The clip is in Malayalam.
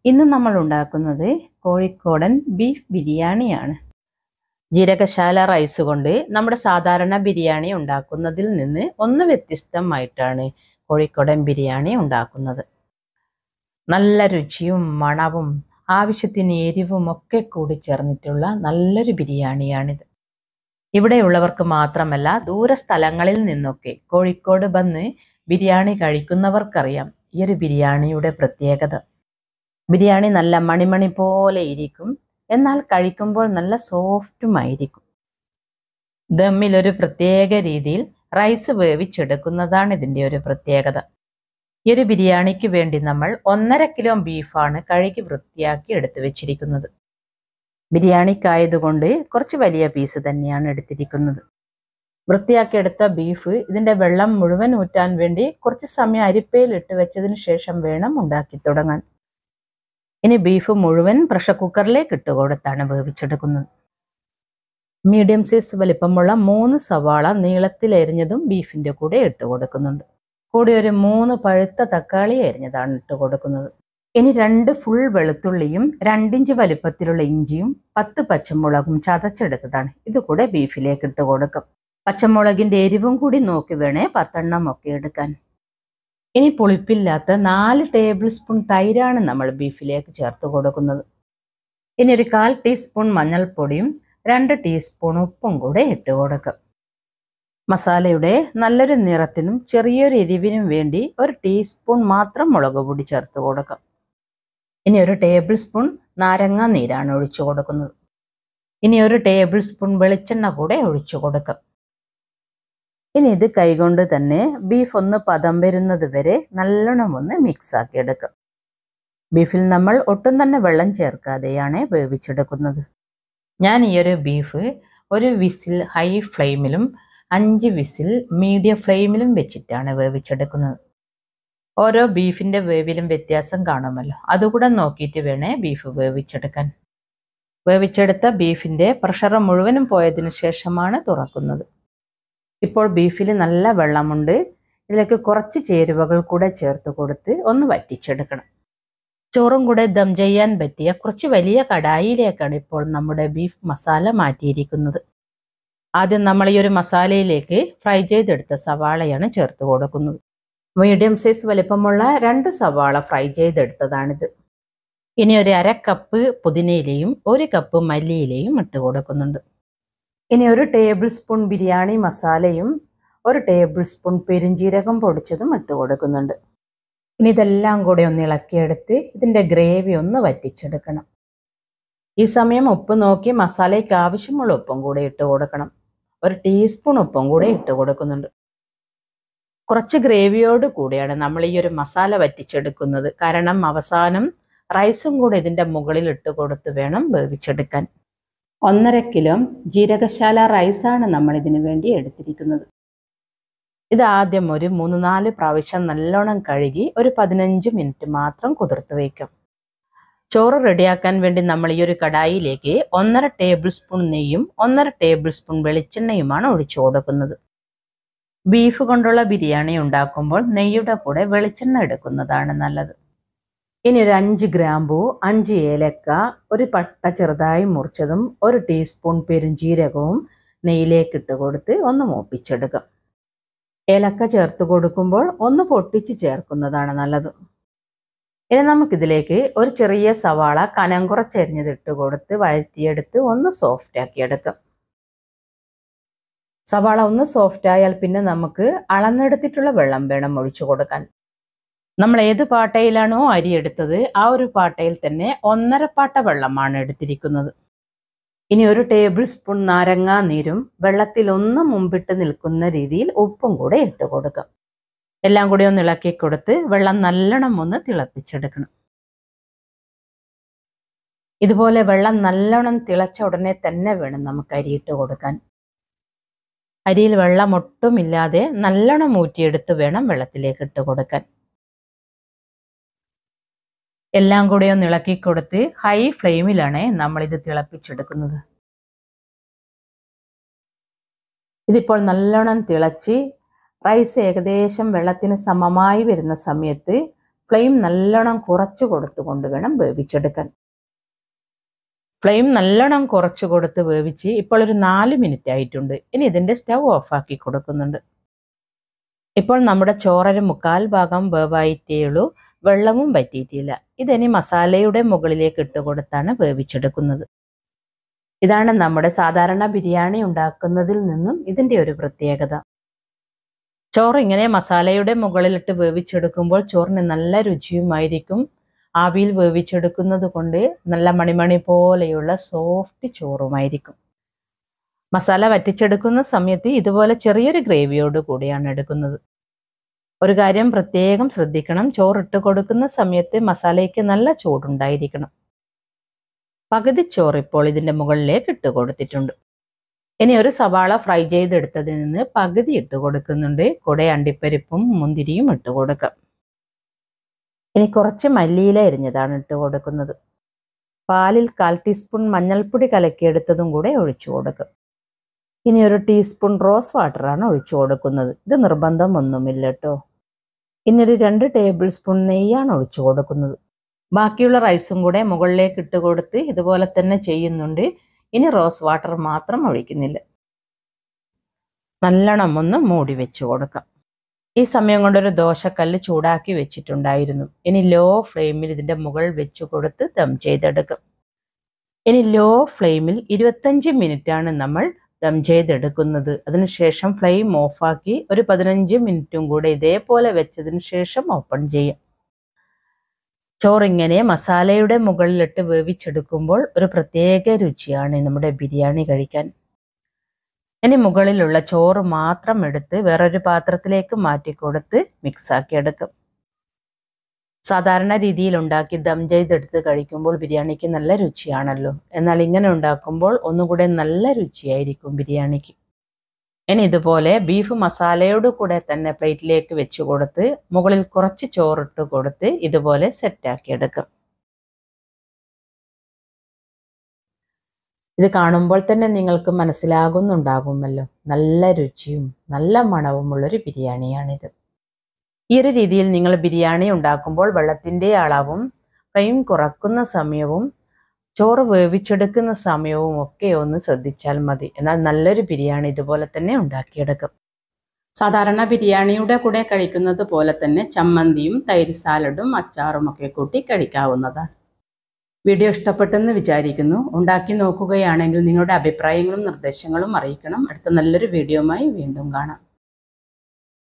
ഇന്ന് നമ്മൾ ഉണ്ടാക്കുന്നത് കോഴിക്കോടൻ ബീഫ് ബിരിയാണിയാണ്. ജീരകശാല റൈസ് കൊണ്ട് നമ്മുടെ സാധാരണ ബിരിയാണി ഉണ്ടാക്കുന്നതിൽ നിന്ന് ഒന്ന് വ്യത്യസ്തമായിട്ടാണ് കോഴിക്കോടൻ ബിരിയാണി ഉണ്ടാക്കുന്നത്. നല്ല രുചിയും മണവും ആവശ്യത്തിന് എരിവും ഒക്കെ കൂടി ചേർന്നിട്ടുള്ള നല്ലൊരു ബിരിയാണിയാണിത്. ഇവിടെയുള്ളവർക്ക് മാത്രമല്ല, ദൂര സ്ഥലങ്ങളിൽ നിന്നൊക്കെ കോഴിക്കോട് വന്ന് ബിരിയാണി കഴിക്കുന്നവർക്കറിയാം ഈ ഒരു ബിരിയാണിയുടെ പ്രത്യേകത. ബിരിയാണി നല്ല മണിമണി പോലെ ഇരിക്കും, എന്നാൽ കഴിക്കുമ്പോൾ നല്ല സോഫ്റ്റുമായിരിക്കും. ദമ്മിലൊരു പ്രത്യേക രീതിയിൽ റൈസ് വേവിച്ചെടുക്കുന്നതാണ് ഇതിൻ്റെ ഒരു പ്രത്യേകത. ഈ ഒരു ബിരിയാണിക്ക് വേണ്ടി നമ്മൾ 1.5 കിലോ ബീഫാണ് കഴുകി വൃത്തിയാക്കി എടുത്തു വെച്ചിരിക്കുന്നത്. ബിരിയാണിക്കായതുകൊണ്ട് കുറച്ച് വലിയ പീസ് തന്നെയാണ് എടുത്തിരിക്കുന്നത്. വൃത്തിയാക്കിയെടുത്ത ബീഫ് ഇതിൻ്റെ വെള്ളം മുഴുവൻ ഊറ്റാൻ വേണ്ടി കുറച്ച് സമയം അരിപ്പയിൽ ഇട്ട് വെച്ചതിന് ശേഷം വേണം ഉണ്ടാക്കി തുടങ്ങാൻ. ഇനി ബീഫ് മുഴുവൻ പ്രഷർ കുക്കറിലേക്ക് ഇട്ട് കൊടുത്താണ് വേവിച്ചെടുക്കുന്നത്. മീഡിയം സൈസ് വലിപ്പമുള്ള 3 സവാള നീളത്തിൽ അരിഞ്ഞതും ബീഫിൻ്റെ കൂടെ ഇട്ട് കൊടുക്കുന്നുണ്ട്. കൂടി ഒരു 3 പഴുത്ത തക്കാളി അരിഞ്ഞതാണ് ഇട്ട് കൊടുക്കുന്നത്. ഇനി 2 ഫുൾ വെളുത്തുള്ളിയും 2 ഇഞ്ച് വലിപ്പത്തിലുള്ള ഇഞ്ചിയും 10 പച്ചമുളകും ചതച്ചെടുത്തതാണ് ഇത് കൂടെ ബീഫിലേക്ക് ഇട്ട് കൊടുക്കും. പച്ചമുളകിൻ്റെ എരിവും കൂടി നോക്കി വേണേ 10 എണ്ണം ഒക്കെ എടുക്കാൻ. ഇനി പുളിപ്പില്ലാത്ത 4 ടേബിൾ സ്പൂൺ തൈരാണ് നമ്മൾ ബീഫിലേക്ക് ചേർത്ത് കൊടുക്കുന്നത്. ഇനി ഒരു 1/4 ടീസ്പൂൺ മഞ്ഞൾപ്പൊടിയും 2 ടീസ്പൂൺ ഉപ്പും കൂടെ ഇട്ട് കൊടുക്കും. മസാലയുടെ നല്ലൊരു നിറത്തിനും ചെറിയൊരു എരിവിനും വേണ്ടി 1 ടീസ്പൂൺ മാത്രം മുളക് പൊടി ചേർത്ത് കൊടുക്കാം. ഇനി 1 ടേബിൾ സ്പൂൺ നാരങ്ങ നീരാണ് ഒഴിച്ചു കൊടുക്കുന്നത്. ഇനി 1 ടേബിൾ സ്പൂൺ വെളിച്ചെണ്ണ കൂടെ ഒഴിച്ചു കൊടുക്കാം. ഇനി ഇത് കൈകൊണ്ട് തന്നെ ബീഫ് ഒന്ന് പദം വരുന്നത് വരെ നല്ലോണം ഒന്ന് മിക്സ് ആക്കി എടുക്കാം. ബീഫിൽ നമ്മൾ ഒട്ടും തന്നെ വെള്ളം ചേർക്കാതെയാണ് വേവിച്ചെടുക്കുന്നത്. ഞാൻ ഈ ഒരു ബീഫ് ഒരു വിസിൽ ഹൈ ഫ്ലെയിമിലും 5 വിസിൽ മീഡിയം ഫ്ലെയിമിലും വെച്ചിട്ടാണ് വേവിച്ചെടുക്കുന്നത്. ഓരോ ബീഫിൻ്റെ വേവിലും വ്യത്യാസം കാണുമല്ലോ, അതുകൂടെ നോക്കിയിട്ട് വേണേ ബീഫ് വേവിച്ചെടുക്കാൻ. വേവിച്ചെടുത്ത ബീഫിൻ്റെ പ്രഷർ മുഴുവനും പോയതിനു ശേഷമാണ് തുറക്കുന്നത്. ഇപ്പോൾ ബീഫിൽ നല്ല വെള്ളമുണ്ട്. ഇതിലേക്ക് കുറച്ച് ചേരുവകൾ കൂടെ ചേർത്ത് കൊടുത്ത് ഒന്ന് വറ്റിച്ചെടുക്കണം. ചോറും കൂടെ ദം ചെയ്യാൻ പറ്റിയ കുറച്ച് വലിയ കടായിലേക്കാണ് ഇപ്പോൾ നമ്മുടെ ബീഫ് മസാല മാറ്റിയിരിക്കുന്നത്. ആദ്യം നമ്മൾ ഈ ഒരു മസാലയിലേക്ക് ഫ്രൈ ചെയ്തെടുത്ത സവാളയാണ് ചേർത്ത് കൊടുക്കുന്നത്. മീഡിയം സൈസ് വലിപ്പമുള്ള 2 സവാള ഫ്രൈ ചെയ്തെടുത്തതാണിത്. ഇനി ഒരു 1/2 കപ്പ് പുതിനയിലയും 1 കപ്പ് മല്ലിയിലയും ഇട്ട് കൊടുക്കുന്നുണ്ട്. ഇനി 1 ടേബിൾ സ്പൂൺ ബിരിയാണി മസാലയും 1 ടേബിൾ സ്പൂൺ പെരുംജീരകം പൊടിച്ചതും ഇട്ട് കൊടുക്കുന്നുണ്ട്. ഇനി ഇതെല്ലാം കൂടെ ഒന്ന് ഇളക്കിയെടുത്ത് ഇതിൻ്റെ ഗ്രേവി ഒന്ന് വറ്റിച്ചെടുക്കണം. ഈ സമയം ഉപ്പ് നോക്കി മസാലയ്ക്ക് ആവശ്യമുള്ള ഉപ്പും കൂടെ ഇട്ട് കൊടുക്കണം. 1 ടീസ്പൂൺ ഉപ്പും കൂടെ ഇട്ട് കൊടുക്കുന്നുണ്ട്. കുറച്ച് ഗ്രേവിയോട് കൂടിയാണ് നമ്മൾ ഈ ഒരു മസാല വറ്റിച്ചെടുക്കുന്നത്. കാരണം അവസാനം റൈസും കൂടെ ഇതിൻ്റെ മുകളിൽ ഇട്ട് കൊടുത്ത് വേണം വേവിച്ചെടുക്കാൻ. 1.5 കിലോ ജീരകശാല റൈസാണ് നമ്മൾ ഇതിനു വേണ്ടി എടുത്തിരിക്കുന്നത്. ഇത് ആദ്യം ഒരു 3-4 പ്രാവശ്യം നല്ലോണം കഴുകി ഒരു 15 മിനിറ്റ് മാത്രം കുതിർത്ത് വയ്ക്കും. ചോറ് റെഡിയാക്കാൻ വേണ്ടി നമ്മൾ ഈ ഒരു കടായിലേക്ക് 1.5 ടേബിൾ സ്പൂൺ നെയ്യും 1.5 ടേബിൾ സ്പൂൺ വെളിച്ചെണ്ണയുമാണ് ഒഴിച്ചു കൊടുക്കുന്നത്. ബീഫ് കൊണ്ടുള്ള ബിരിയാണി ഉണ്ടാക്കുമ്പോൾ നെയ്യുടെ കൂടെ വെളിച്ചെണ്ണ എടുക്കുന്നതാണ് നല്ലത്. ഇനി ഒരു 5 ഗ്രാമ്പൂ, 5 ഏലക്ക, 1 പട്ട ചെറുതായി മുറിച്ചതും 1 ടീസ്പൂൺ പെരുംജീരകവും നെയ്യിലേക്ക് ഇട്ട് കൊടുത്ത് ഒന്ന് മൂപ്പിച്ചെടുക്കാം. ഏലക്ക ചേർത്ത് കൊടുക്കുമ്പോൾ ഒന്ന് പൊട്ടിച്ച് ചേർക്കുന്നതാണ് നല്ലത്. ഇനി നമുക്കിതിലേക്ക് ഒരു ചെറിയ സവാള കനം കുറച്ചരിഞ്ഞതിട്ട് കൊടുത്ത് വഴറ്റിയെടുത്ത് ഒന്ന് സോഫ്റ്റ് ആക്കി എടുക്കാം. സവാള ഒന്ന് സോഫ്റ്റ് ആയാൽ പിന്നെ നമുക്ക് അളന്നെടുത്തിട്ടുള്ള വെള്ളം വേണം ഒഴിച്ചു കൊടുക്കാൻ. നമ്മൾ ഏത് പാട്ടയിലാണോ അരി എടുത്തത് ആ ഒരു പാട്ടയിൽ തന്നെ 1.5 പാട്ട വെള്ളമാണ് എടുത്തിരിക്കുന്നത്. ഇനി 1 ടേബിൾ സ്പൂൺ നാരങ്ങാ നീരും വെള്ളത്തിൽ ഒന്ന് മുമ്പിട്ട് നിൽക്കുന്ന രീതിയിൽ ഉപ്പും കൂടെ ഇട്ട് കൊടുക്കാം. എല്ലാം കൂടി ഒന്ന് ഇളക്കി കൊടുത്ത് വെള്ളം നല്ലോണം ഒന്ന് തിളപ്പിച്ചെടുക്കണം. ഇതുപോലെ വെള്ളം നല്ലോണം തിളച്ച ഉടനെ തന്നെ വേണം നമുക്ക് അരിയിട്ട് കൊടുക്കാൻ. അരിയിൽ വെള്ളം ഒട്ടുമില്ലാതെ നല്ലോണം ഊറ്റിയെടുത്ത് വേണം വെള്ളത്തിലേക്ക് ഇട്ട് കൊടുക്കാൻ. എല്ലാം കൂടെ ഒന്ന് ഇളക്കി കൊടുത്ത് ഹൈ ഫ്ലെയിമിലാണ് നമ്മളിത് തിളപ്പിച്ചെടുക്കുന്നത്. ഇതിപ്പോൾ നല്ലോണം തിളച്ച് റൈസ് ഏകദേശം വെള്ളത്തിന് സമമായി വരുന്ന സമയത്ത് ഫ്ലെയിം നല്ലോണം കുറച്ച് കൊടുത്തുകൊണ്ട് വേണം വേവിച്ചെടുക്കാൻ. ഫ്ലെയിം നല്ലോണം കുറച്ച് കൊടുത്ത് വേവിച്ച് ഇപ്പോൾ ഒരു 4 മിനിറ്റ് ആയിട്ടുണ്ട്. ഇനി ഇതിൻ്റെ സ്റ്റൗ ഓഫാക്കി കൊടുക്കുന്നുണ്ട്. ഇപ്പോൾ നമ്മുടെ ചോറൊരു 1/4 ഭാഗം വേവായിട്ടേ ഉള്ളൂ, വെള്ളവും വറ്റിയിട്ടില്ല. ഇതിനി മസാലയുടെ മുകളിലേക്ക് ഇട്ട് കൊടുത്താണ് വേവിച്ചെടുക്കുന്നത്. ഇതാണ് നമ്മുടെ സാധാരണ ബിരിയാണി ഉണ്ടാക്കുന്നതിൽ നിന്നും ഇതിൻ്റെ ഒരു പ്രത്യേകത. ചോറ് ഇങ്ങനെ മസാലയുടെ മുകളിലിട്ട് വേവിച്ചെടുക്കുമ്പോൾ ചോറിന് നല്ല രുചിയുമായിരിക്കും. ആവിയിൽ വേവിച്ചെടുക്കുന്നത് കൊണ്ട് നല്ല മണിമണി പോലെയുള്ള സോഫ്റ്റ് ചോറുമായിരിക്കും. മസാല വറ്റിച്ചെടുക്കുന്ന സമയത്ത് ഇതുപോലെ ചെറിയൊരു ഗ്രേവിയോട് കൂടിയാണ് എടുക്കുന്നത്. ഒരു കാര്യം പ്രത്യേകം ശ്രദ്ധിക്കണം, ചോറിട്ട് കൊടുക്കുന്ന സമയത്ത് മസാലയ്ക്ക് നല്ല ചൂടുണ്ടായിരിക്കണം. പകുതി ചോറ് ഇപ്പോൾ ഇതിൻ്റെ മുകളിലേക്ക് ഇട്ട് കൊടുത്തിട്ടുണ്ട്. ഇനി ഒരു സവാള ഫ്രൈ ചെയ്തെടുത്തതിൽ നിന്ന് പകുതി ഇട്ട് കൊടുക്കുന്നുണ്ട്. കൂടെ അണ്ടിപ്പരിപ്പും മുന്തിരിയും ഇട്ട് കൊടുക്കാം. ഇനി കുറച്ച് മല്ലിയില അരിഞ്ഞതാണ് ഇട്ട് കൊടുക്കുന്നത്. പാലിൽ 1/4 ടീസ്പൂൺ മഞ്ഞൾപ്പൊടി കലക്കിയെടുത്തതും കൂടെ ഒഴിച്ചു കൊടുക്കും. ഇനി ഒരു ടീസ്പൂൺ റോസ് വാട്ടറാണ് ഒഴിച്ചു കൊടുക്കുന്നത്. ഇത് നിർബന്ധമൊന്നുമില്ല കേട്ടോ. ഇനി ഒരു 2 ടേബിൾ സ്പൂൺ നെയ്യാണ് ഒഴിച്ചു കൊടുക്കുന്നത്. ബാക്കിയുള്ള റൈസും കൂടെ മുകളിലേക്ക് ഇട്ട് കൊടുത്ത് ഇതുപോലെ തന്നെ ചെയ്യുന്നുണ്ട്. ഇനി റോസ് വാട്ടർ മാത്രം ഒഴിക്കുന്നില്ല. നല്ലോണം ഒന്ന് മൂടി വെച്ച് കൊടുക്കാം. ഈ സമയം കൊണ്ടൊരു ദോശക്കല്ല് ചൂടാക്കി വെച്ചിട്ടുണ്ടായിരുന്നു. ഇനി ലോ ഫ്ലെയിമിൽ ഇതിൻ്റെ മുകൾ വെച്ച് കൊടുത്ത് ദം ചെയ്തെടുക്കും. ഇനി ലോ ഫ്ലെയിമിൽ 25 മിനിറ്റാണ് നമ്മൾ ദം ചെയ്തെടുക്കുന്നത്. അതിനുശേഷം ഫ്ലെയിം ഓഫാക്കി ഒരു 15 മിനിറ്റും കൂടെ ഇതേപോലെ വെച്ചതിന് ശേഷം ഓപ്പൺ ചെയ്യാം. ചോറിങ്ങനെ മസാലയുടെ മുകളിലിട്ട് വേവിച്ചെടുക്കുമ്പോൾ ഒരു പ്രത്യേക രുചിയാണ് നമ്മുടെ ബിരിയാണി കഴിക്കാൻ. ഇനി മുകളിലുള്ള ചോറ് മാത്രം എടുത്ത് വേറൊരു പാത്രത്തിലേക്ക് മാറ്റിക്കൊടുത്ത് മിക്സാക്കി എടുക്കും. സാധാരണ രീതിയിൽ ഉണ്ടാക്കി ദം ചെയ്തെടുത്ത് കഴിക്കുമ്പോൾ ബിരിയാണിക്ക് നല്ല രുചിയാണല്ലോ. എന്നാൽ ഇങ്ങനെ ഉണ്ടാക്കുമ്പോൾ ഒന്നുകൂടെ നല്ല രുചിയായിരിക്കും ബിരിയാണിക്ക്. ഇനി ഇതുപോലെ ബീഫ് മസാലയോട് കൂടെ തന്നെ പ്ലേറ്റിലേക്ക് വെച്ച് കൊടുത്ത് മുകളിൽ കുറച്ച് ചോറിട്ട് കൊടുത്ത് ഇതുപോലെ സെറ്റാക്കി എടുക്കും. ഇത് കാണുമ്പോൾ തന്നെ നിങ്ങൾക്ക് മനസ്സിലാകുന്നുണ്ടാകുമല്ലോ, നല്ല രുചിയും നല്ല മണവുമുള്ളൊരു ബിരിയാണിയാണിത്. ഈ ഒരു രീതിയിൽ നിങ്ങൾ ബിരിയാണി ഉണ്ടാക്കുമ്പോൾ വെള്ളത്തിൻ്റെ അളവും ഫ്ലെയിം കുറക്കുന്ന സമയവും ചോറ് വേവിച്ചെടുക്കുന്ന സമയവും ഒക്കെ ഒന്ന് ശ്രദ്ധിച്ചാൽ മതി. എന്നാൽ നല്ലൊരു ബിരിയാണി ഇതുപോലെ തന്നെ ഉണ്ടാക്കിയെടുക്കും. സാധാരണ ബിരിയാണിയുടെ കൂടെ കഴിക്കുന്നത് പോലെ തന്നെ ചമ്മന്തിയും തൈര് സാലഡും അച്ചാറും ഒക്കെ കൂട്ടി കഴിക്കാവുന്നതാണ്. വീഡിയോ ഇഷ്ടപ്പെട്ടെന്ന് വിചാരിക്കുന്നു. ഉണ്ടാക്കി നോക്കുകയാണെങ്കിൽ നിങ്ങളുടെ അഭിപ്രായങ്ങളും നിർദ്ദേശങ്ങളും അറിയിക്കണം. അടുത്ത നല്ലൊരു വീഡിയോയുമായി വീണ്ടും കാണാം.